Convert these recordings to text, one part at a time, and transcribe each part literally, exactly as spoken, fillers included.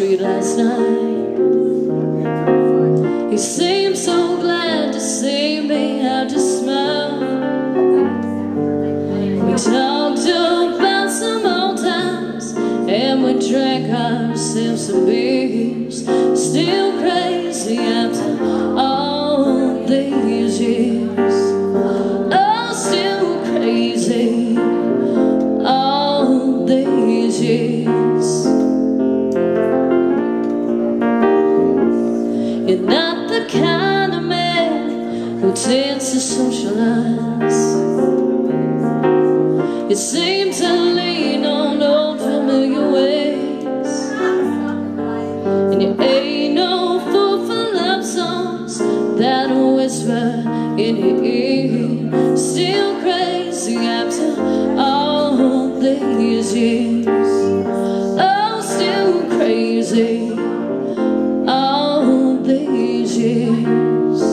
street last night. He seemed so glad to see me, had to smile. We talked about some old times, and we drank ourselves some beers. Still crazy after all these years. Oh, still crazy all these years. You're not the kind of man who tends to socialize. You seem to lean on old familiar ways, and you ain't no fool for love songs that whisper in your ear. Still crazy after all these years. Oh, still crazy all these years.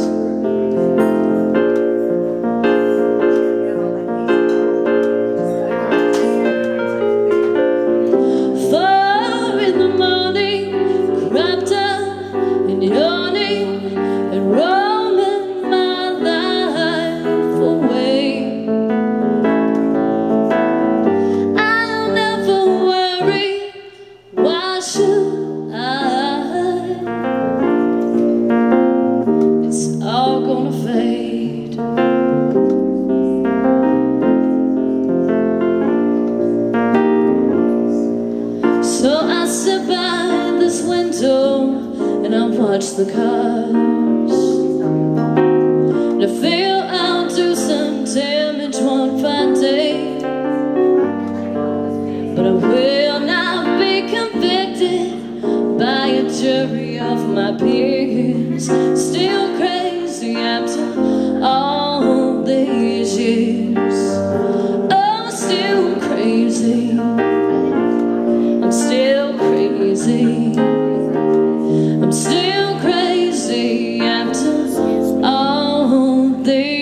And I watch the cars, and I feel I'll do some damage one fine day, but I will not be convicted by a jury of my peers. Still crazy after all these years. Oh, still crazy. I'm still crazy. I'm still crazy after all these